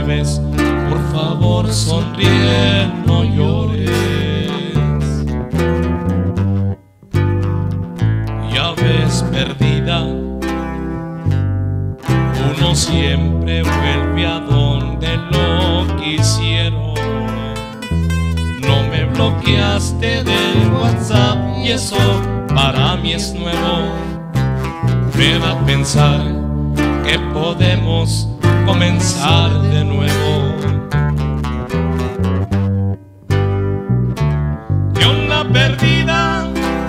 ves, por favor sonríe, no llores. Ya ves, perdida, uno siempre vuelve a donde lo quisieron. No me bloqueaste del WhatsApp y eso para mí es nuevo. Me da a pensar que podemos comenzar de nuevo. De una perdida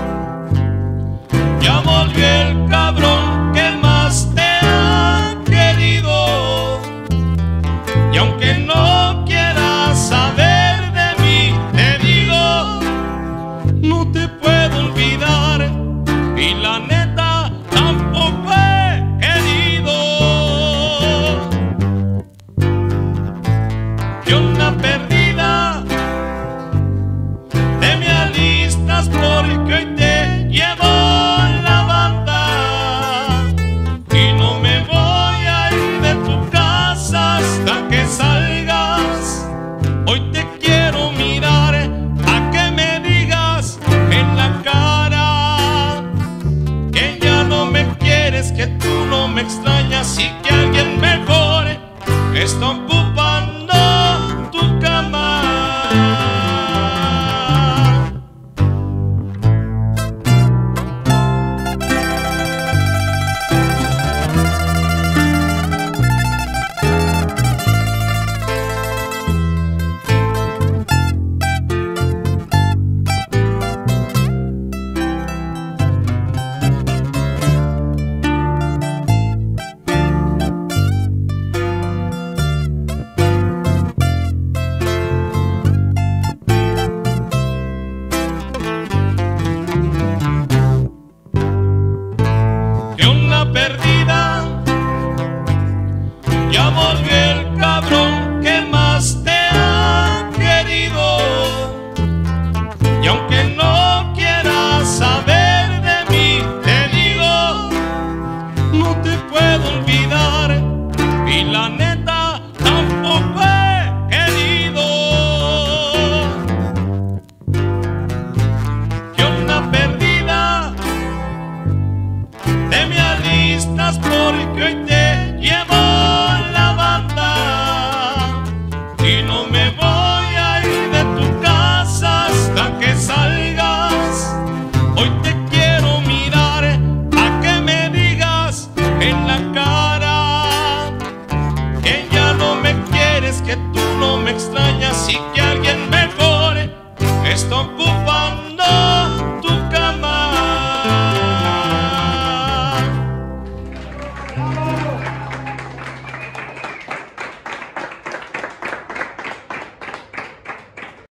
ya volvió el cabrón que más te ha querido. Y aunque no quieras saber de mí, te digo, no te puedo olvidar. Y la neta tampoco he querido. De una perdida te me alistas porque hoy te llevo la banda. Y no me voy a ir de tu casa hasta que salgas. Hoy te quiero mirar a que me digas en la cara que ya no me quieres, que tú no me extrañas y que alguien mejor está ocupando tu cama. Perdida ya volvió el cabrón que más te ha querido. Y aunque no quieras saber de mí, te digo, no te puedo olvidar. Y la neta tampoco he querido. Que una perdida te me alistas porque hoy te llevo la banda. Y no me voy a ir de tu casa hasta que salgas. Hoy te quiero mirar a que me digas en la cara que ya no me quieres, que tú no me extrañas y que alguien mejor está ocupando tu cama.